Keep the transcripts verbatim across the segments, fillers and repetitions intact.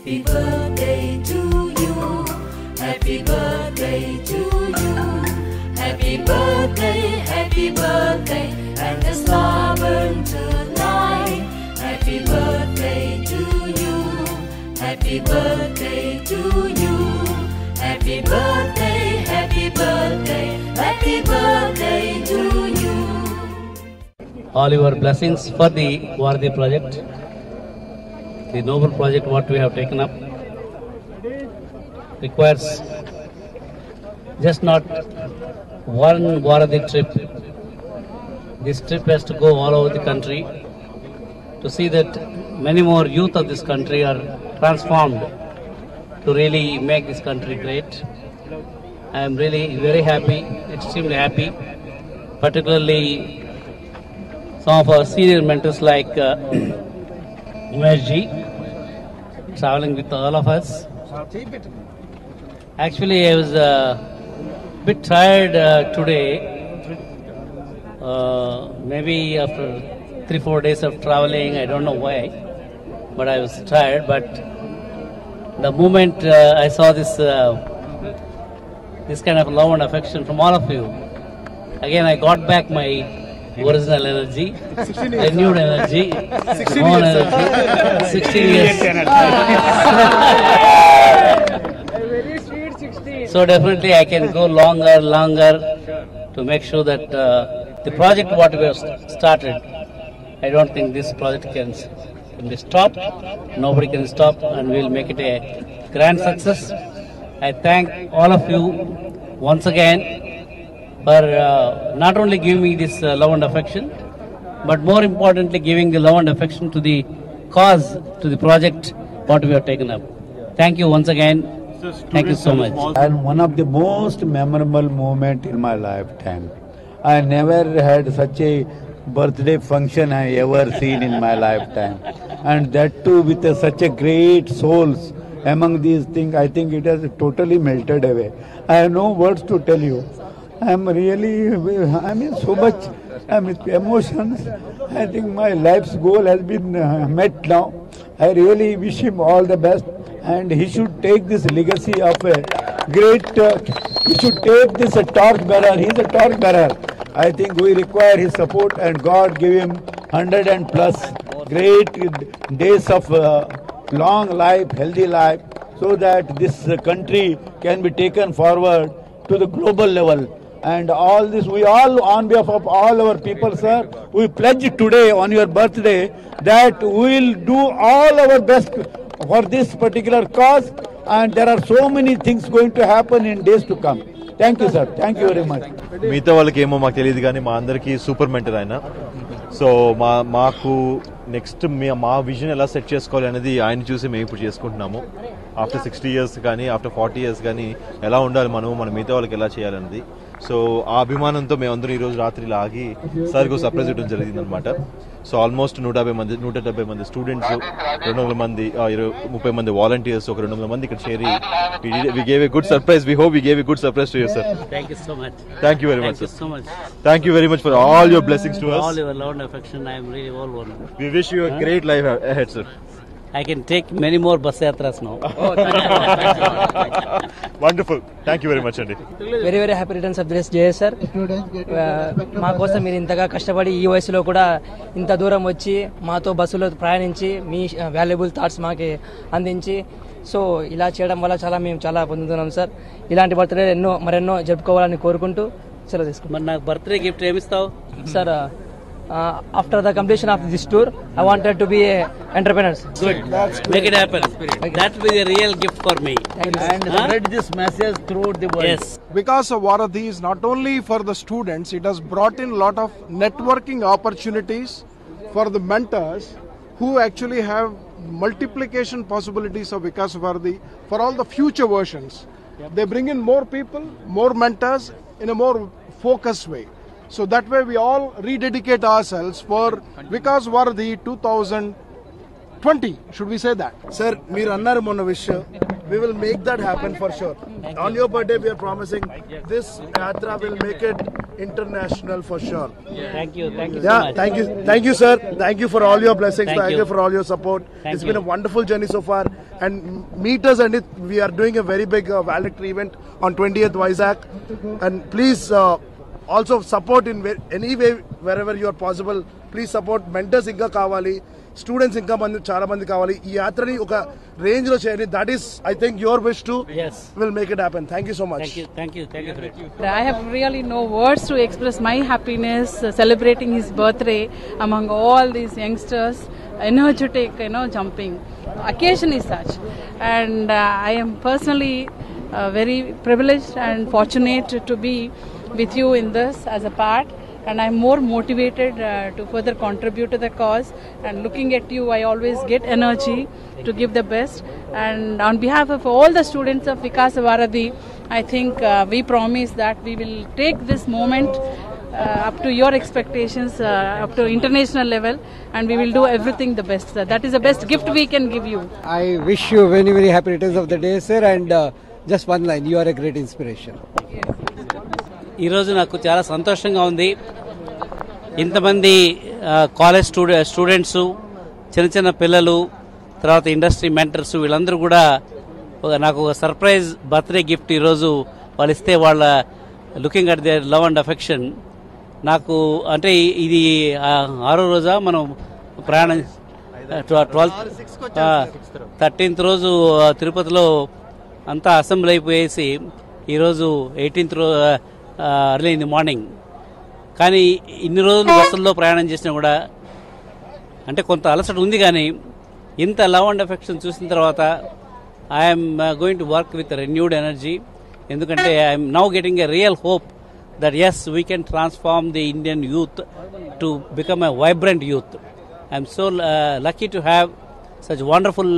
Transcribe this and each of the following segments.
Happy birthday to you. Happy birthday to you. Happy birthday, happy birthday, and the star burn tonight. Happy birthday to you. Happy birthday to you. Happy birthday, happy birthday, happy birthday to you. All your blessings for the Varadhi project, the noble project what we have taken up, requires just not one Varadhi trip. This trip has to go all over the country to see that many more youth of this country are transformed to really make this country great. I am really very happy, extremely happy, particularly some of our senior mentors like uh, Umesh ji, traveling with all of us. Actually, I was a uh, bit tired uh, today. Uh, maybe after three, four days of traveling, I don't know why, but I was tired. But the moment uh, I saw this uh, this kind of love and affection from all of you, again I got back my original energy, renewed energy, more energy, sixteen years. So definitely I can go longer, longer to make sure that uh, the project what we have started, I don't think this project can, can be stopped. Nobody can stop, and we will make it a grand success. I thank all of you once again for uh, not only giving me this uh, love and affection, but more importantly giving the love and affection to the cause, to the project what we have taken up. Thank you once again. Thank you so much. And one of the most memorable moment in my lifetime. I never had such a birthday function I ever seen in my lifetime. And that too with a, such a great souls among these things. I think it has totally melted away. I have no words to tell you. I am really, I mean so much I mean, emotions. I think my life's goal has been uh, met now. I really wish him all the best. And he should take this legacy of a great, uh, he should take this a torch bearer. He is a torch bearer. I think we require his support, and God give him hundred and plus great days of uh, long life, healthy life, so that this uh, country can be taken forward to the global level. And all this, we all, on behalf of all our people, sir, we pledge today on your birthday that we will do all our best for this particular cause, and there are so many things going to happen in days to come. Thank you, sir. Thank you very much. మిగతా వాళ్ళకి ఏమో మాకు తెలియదు కానీ మా అందరికీ super mentor ఆయన. So మా మాకు నెక్స్ట్ మా విజన్ ఎలా సెట్ చేసుకోవాలి అనేది ఆయన చూసి మేము ఇప్పుడు చేసుకుంటున్నాము. ఆఫ్టర్ సిక్స్టీ ఇయర్స్ కానీ ఆఫ్టర్ ఫార్టీ ఇయర్స్ కానీ ఎలా ఉండాలి మనము మన మిగతా వాళ్ళకి ఎలా చేయాలన్నది. సో ఆ అభిమానంతో మేమందరం ఈరోజు రాత్రి ఆగి సార్కి సర్ప్రైజ్ ఇవ్వడం జరిగింది అనమాట. సో ఆల్మోస్ట్ నూట యాభై మంది నూట డెబ్బై మంది స్టూడెంట్స్, రెండు వందల మంది ఇరవై ముప్పై మంది వాలంటీర్స్, ఒక రెండు వందల మంది ఇక్కడ చేరి we gave a good surprise. We hope we gave a good surprise to you sir. Thank you so much. Thank you very much. Thank you so much. Thank you very much for all your blessings to us. All your love and affection. I am really all honored. We wish you a huh? great life ahead, sir. I can take many more bus yatras now. Oh, thank you. Wonderful. Thank you very much, Andy. Very very happy returns of this day, sir. మా కోసం మీరు ఇంతగా కష్టపడి ఈ వయసులో కూడా ఇంత దూరం వచ్చి మాతో బస్సులో ప్రయాణించి మీ వాల్యుబుల్ థాట్స్ మాకి అందించి సో ఇలా చేయడం వల్ల చాలా మేము చాలా పొందుతున్నాం సార్. ఇలాంటి బర్త్డే ఎన్నో మరెన్నో జరుపుకోవాలని కోరుకుంటూ సెలవు తీసుకుంటాం. మరి నాకు బర్త్డే గిఫ్ట్ ఏమిస్తావు sir? Uh, after the completion of this tour, I wanted to be a entrepreneur. Good. Make it happen. That will be a real gift for me. And huh? spread this message throughout the world. Yes. Because of Varadhi is not only for the students, it has brought in a lot of networking opportunities for the mentors who actually have multiplication possibilities of Vikas Varadhi for all the future versions. Yep. They bring in more people, more mentors in a more focused way. So that way we all rededicate ourselves for Vikas Varadhi twenty twenty. Should we say that? Sir, meer annaru monna vishayam. We will make that happen for sure. Thank On you. your birthday, we are promising this yatra will make it international for sure. Thank you. Thank you Yeah, so much. thank you. Thank you, sir. Thank you for all your blessings. Thank Thank you. you for all your support. Thank It's you. been a wonderful journey so far. and meet us. And it, we are doing a very big uh, valedictory event on twentieth Vizag. And please uh, also support in any way wherever you are possible. Please support mentors inga kavali, students inga mandi chaala mandi kavali. Ee yatrani oka range lo cheyani. That is, I think, your wish too. Yes. Will make it happen. Thank you so much. Thank you, thank you, thank you. Thank you. I have really no words to express my happiness uh, celebrating his birthday among all these youngsters. Energetic, you know, jumping. Occasion is such, and uh, I am personally uh, very privileged and fortunate to be with you in this as a part. And I'm more motivated uh, to further contribute to the cause. And looking at you, I always get energy to give the best. And on behalf of all the students of Vikasa Bharati, I think uh, we promise that we will take this moment uh, up to your expectations, uh, up to international level, and we will do everything the best. Sir. That is the best gift we can give you. I wish you very, very happy returns of the day, sir. And uh, just one line, you are a great inspiration. ఈరోజు నాకు చాలా సంతోషంగా ఉంది. ఇంతమంది college స్టూడె students చిన్న చిన్న పిల్లలు, తర్వాత ఇండస్ట్రీ మెంటర్స్, వీళ్ళందరూ కూడా నాకు ఒక సర్ప్రైజ్ బర్త్డే గిఫ్ట్ ఈరోజు వాళ్ళు ఇస్తే, వాళ్ళ looking at their love and affection నాకు అంటే ఇది ఆరో రోజా మనం ప్రయాణం ట్వెల్త్ థర్టీన్త్ రోజు తిరుపతిలో అంతా అసెంబ్లీ అయిపోయేసి ఈరోజు ఎయిటీన్త్ రో అర్లీ ఇన్ ది మార్నింగ్. కానీ ఇన్ని రోజులు బస్సుల్లో ప్రయాణం చేసినా కూడా అంటే కొంత అలసట ఉంది, కానీ ఇంత లవ్ అండ్ అఫెక్షన్ చూసిన తర్వాత I'm going to work with renewed energy. ఎందుకంటే I'm now getting a real hope that as we can transform the Indian youth to become a vibrant youth. I'm so lucky to have such wonderful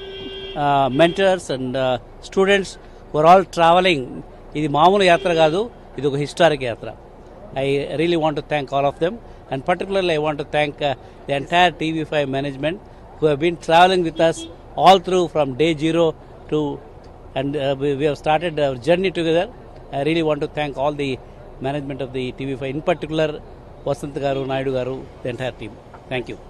mentors and students who are all travelling. ఇది మామూలు యాత్ర కాదు, ఇది ఒక historic యాత్ర. I really want to thank all of them, and particularly I want to thank uh, the entire T V five management who have been traveling with us all through from day zero to, and uh, we, we have started our journey together. I really want to thank all the management of the T V five, in particular Vasant Garu, Naidu Garu, the entire team. Thank you.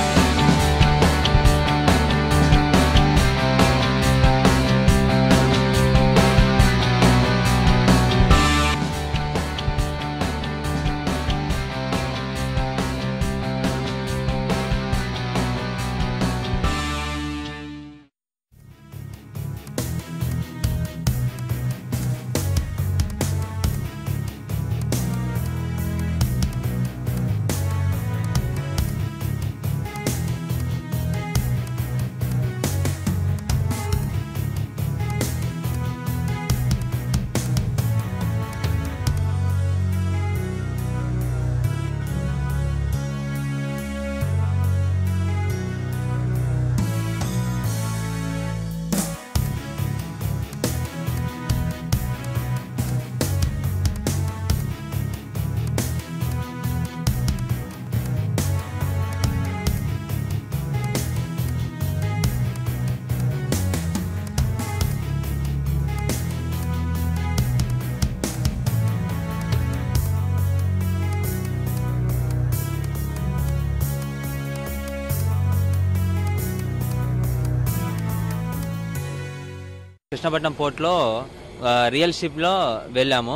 Krishnapatnam పోర్ట్లో real షిప్లో వెళ్ళాము.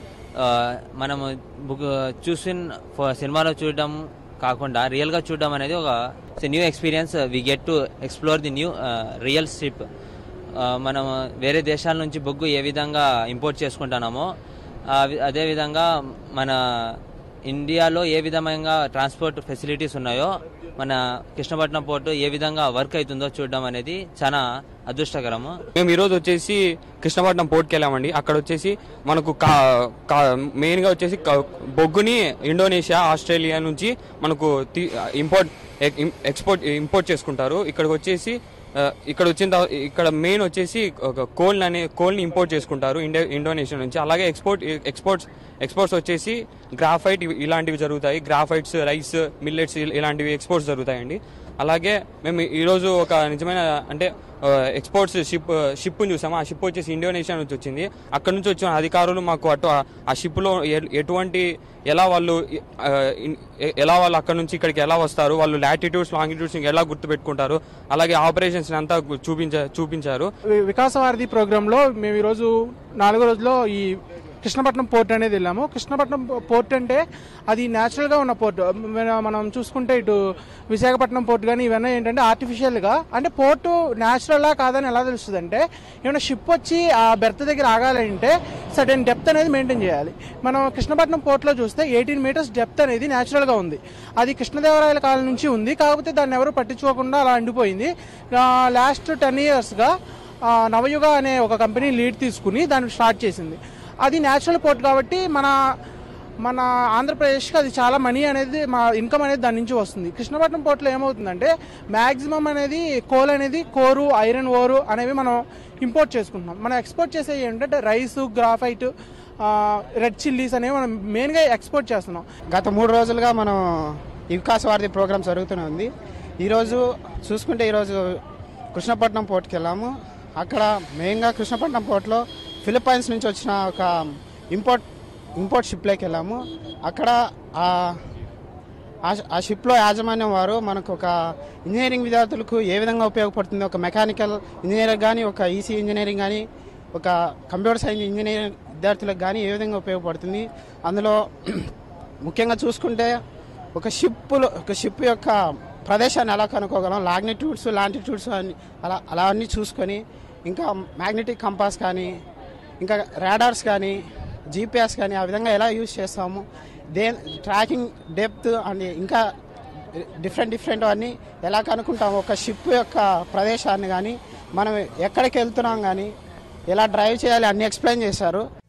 మనము book చూసి సినిమాలో చూడడం కాకుండా రియల్గా చూడడం అనేది ఒక new experience. We get to explore the new real ship. మనం వేరే దేశాల నుంచి బొగ్గు ఏ విధంగా ఇంపోర్ట్ చేసుకుంటున్నామో అదేవిధంగా మన ఇండియాలో ఏ విధంగా ట్రాన్స్పోర్ట్ ఫెసిలిటీస్ ఉన్నాయో మన కృష్ణపట్నం పోర్టు ఏ విధంగా వర్క్ అవుతుందో చూడడం అనేది చాలా అదృష్టకరము. మేము ఈరోజు వచ్చేసి కృష్ణపట్నం పోర్ట్కి వెళ్ళామండి. అక్కడ వచ్చేసి మనకు కా మెయిన్గా వచ్చేసి బొగ్గుని ఇండోనేషియా, ఆస్ట్రేలియా నుంచి మనకు ఇంపోర్ట్ ఎక్స్పోర్ట్ ఇంపోర్ట్ చేసుకుంటారు. ఇక్కడికి వచ్చేసి ఇక్కడ వచ్చిన ఇక్కడ మెయిన్ వచ్చేసి కోల్ అనే కోల్ని ఇంపోర్ట్ చేసుకుంటారు ఇండియా ఇండోనేషియా నుంచి. అలాగే ఎక్స్పోర్ట్ ఎక్స్పోర్ట్స్ ఎక్స్పోర్ట్స్ వచ్చేసి గ్రాఫైట్ ఇలాంటివి జరుగుతాయి. గ్రాఫైట్స్, రైస్, మిల్లెట్స్ ఇలాంటివి ఎక్స్పోర్ట్స్ జరుగుతాయండి. అలాగే మేము ఈరోజు ఒక నిజమైన అంటే ఎక్స్పోర్ట్స్ షిప్ షిప్ని చూసాము. ఆ షిప్ వచ్చేసి ఇండోనేషియా నుంచి వచ్చింది. అక్కడ నుంచి వచ్చిన అధికారులు మాకు అటు ఆ షిప్లో ఎటువంటి ఎలా వాళ్ళు ఎలా వాళ్ళు అక్కడ నుంచి ఇక్కడికి ఎలా వస్తారు, వాళ్ళు లాటిట్యూడ్స్ లాంగిట్యూడ్స్ ఎలా గుర్తుపెట్టుకుంటారు, అలాగే ఆపరేషన్స్ అంతా చూపించ చూపించారు వికాస వారధి ప్రోగ్రాంలో మేము ఈరోజు నాలుగో రోజులో ఈ కృష్ణపట్నం పోర్ట్ అనేది వెళ్ళాము. కృష్ణపట్నం పోర్ట్ అంటే అది న్యాచురల్గా ఉన్న పోర్ట్. మనం చూసుకుంటే ఇటు విశాఖపట్నం పోర్ట్ కానీ ఇవన్నీ ఏంటంటే ఆర్టిఫిషియల్గా, అంటే పోర్టు న్యాచురల్లా కాదని ఎలా తెలుస్తుంది అంటే ఏమైనా షిప్ వచ్చి ఆ బెర్త్ దగ్గర ఆగాలంటే సర్టెన్ డెప్త్ అనేది మెయింటైన్ చేయాలి. మనం కృష్ణపట్నం పోర్ట్లో చూస్తే ఎయిటీన్ మీటర్స్ డెప్త్ అనేది న్యాచురల్గా ఉంది. అది కృష్ణదేవరాయల కాలం నుంచి ఉంది, కాకపోతే దాన్ని ఎవరు పట్టించుకోకుండా అలా ఉండిపోయింది. లాస్ట్ టెన్ ఇయర్స్గా నవయుగ అనే ఒక కంపెనీ లీడ్ తీసుకుని దాన్ని స్టార్ట్ చేసింది. అది న్యాచురల్ పోర్ట్ కాబట్టి మన మన ఆంధ్రప్రదేశ్కి అది చాలా మనీ అనేది మా ఇన్కమ్ అనేది దాని నుంచి వస్తుంది. కృష్ణపట్నం పోర్ట్లో ఏమవుతుందంటే మ్యాక్సిమం అనేది కోల్ అనేది కోరు ఐరన్ ఓరు అనేవి మనం ఇంపోర్ట్ చేసుకుంటున్నాం. మనం ఎక్స్పోర్ట్ చేసేవి ఏంటంటే రైస్, గ్రాఫైట్, రెడ్ చిల్లీస్ అనేవి మనం మెయిన్గా ఎక్స్పోర్ట్ చేస్తున్నాం. గత మూడు రోజులుగా మనం వికాస వారధి ప్రోగ్రామ్ జరుగుతూనే ఉంది. ఈరోజు చూసుకుంటే ఈరోజు కృష్ణపట్నం పోర్ట్కి వెళ్ళాము. అక్కడ మెయిన్గా కృష్ణపట్నం పోర్ట్లో ఫిలిప్పైన్స్ నుంచి వచ్చిన ఒక ఇంపోర్ట్ ఇంపోర్ట్ షిప్లోకి వెళ్ళాము. అక్కడ ఆ షిప్లో యాజమాన్యం వారు మనకు ఒక ఇంజనీరింగ్ విద్యార్థులకు ఏ విధంగా ఉపయోగపడుతుంది, ఒక మెకానికల్ ఇంజనీర్ కానీ, ఒక ఈసీ ఇంజనీరింగ్ కానీ, ఒక కంప్యూటర్ సైన్స్ ఇంజనీరింగ్ విద్యార్థులకు కానీ ఏ విధంగా ఉపయోగపడుతుంది. అందులో ముఖ్యంగా చూసుకుంటే ఒక షిప్పులో ఒక షిప్ యొక్క ప్రదేశాన్ని ఎలా కనుక్కోగలం, లాగ్నిట్యూడ్స్ లాంటిట్యూడ్స్ అని అలా అలా అన్నీ చూసుకొని, ఇంకా మ్యాగ్నెటిక్ కంపాస్ కానీ, ఇంకా రాడార్స్ కానీ, జీపీఎస్ కానీ ఆ విధంగా ఎలా యూజ్ చేస్తాము, దే ట్రాకింగ్ డెప్త్ అని ఇంకా డిఫరెంట్ డిఫరెంట్ అన్నీ ఎలా కనుక్కుంటాము, ఒక షిప్ యొక్క ప్రదేశాన్ని కానీ, మనం ఎక్కడికి వెళ్తున్నాం కానీ, ఎలా డ్రైవ్ చేయాలి అన్నీ ఎక్స్ప్లెయిన్ చేశారు.